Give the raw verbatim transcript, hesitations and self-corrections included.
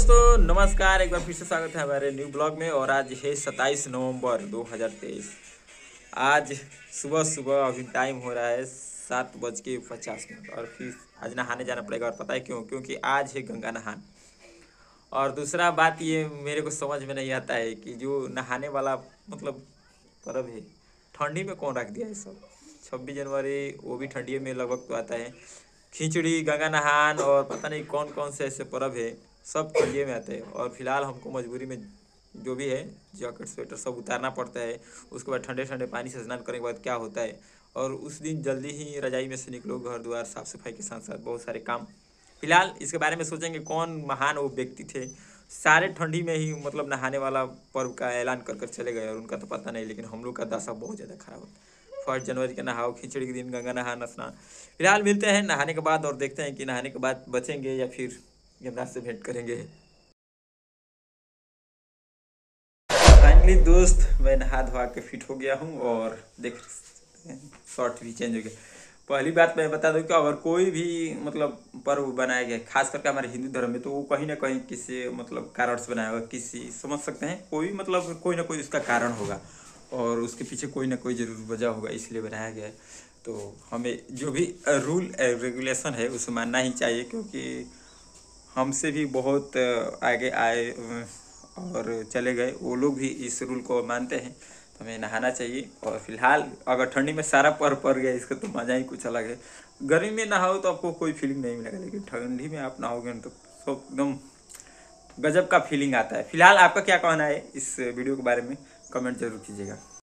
दोस्तों नमस्कार, एक बार फिर से स्वागत है हमारे न्यू ब्लॉग में। और आज है सत्ताईस नवंबर दो हज़ार तेईस। आज सुबह सुबह अभी टाइम हो रहा है सात बज के पचास मिनट और फिर आज नहाने जाना पड़ेगा। और पता है क्यों? क्योंकि आज है गंगा नहान। और दूसरा बात ये मेरे को समझ में नहीं आता है कि जो नहाने वाला मतलब पर्व है, ठंडी में कौन रख दिया है सब। छब्बीस जनवरी वो भी ठंडी में लगभग तो आता है। खिचड़ी, गंगा नहान और पता नहीं कौन कौन से ऐसे पर्व है, सब ठंडिये में आते हैं। और फिलहाल हमको मजबूरी में जो भी है जैकेट स्वेटर सब उतारना पड़ता है। उसके बाद ठंडे ठंडे पानी से स्नान करने के बाद क्या होता है, और उस दिन जल्दी ही रजाई में से निकलो, घर द्वार साफ सफाई के साथ साथ बहुत सारे काम। फिलहाल इसके बारे में सोचेंगे कौन महान वो व्यक्ति थे, सारे ठंडी में ही मतलब नहाने वाला पर्व का ऐलान कर कर चले गए। और उनका तो पता नहीं, लेकिन हम लोग का दशा बहुत ज़्यादा खराब होता है। फर्स्ट जनवरी के नहाओ, खिचड़ी के दिन गंगा नहाना स्नान। फिलहाल मिलते हैं नहाने के बाद और देखते हैं कि नहाने के बाद बचेंगे या फिर यमराज से भेंट करेंगे। फाइनली दोस्त, मैं नहा धोआ के फिट हो गया हूँ और देख शॉर्ट भी चेंज हो गया। पहली बात मैं बता दूं कि अगर कोई भी मतलब पर्व बनाया गया, खास करके हमारे हिंदू धर्म में, तो वो कहीं ना कहीं किसी मतलब कारण से बनाया होगा। किसी समझ सकते हैं, कोई मतलब कोई ना कोई उसका कारण होगा और उसके पीछे कोई ना कोई ज़रूर वजह होगा, इसलिए बनाया गया है। तो हमें जो भी रूल रेगुलेशन है उसे मानना ही चाहिए, क्योंकि हमसे भी बहुत आगे आए और चले गए, वो लोग भी इस रूल को मानते हैं। तो हमें नहाना चाहिए। और फिलहाल अगर ठंडी में सारा पर्व पड़ गया, इसका तो मज़ा ही कुछ अलग है। गर्मी में नहाओ तो आपको कोई फीलिंग नहीं मिलेगा, लेकिन ठंडी में आप नहाओगे तो सब एकदम गजब का फीलिंग आता है। फिलहाल आपका क्या कहना है इस वीडियो के बारे में, कमेंट जरूर कीजिएगा।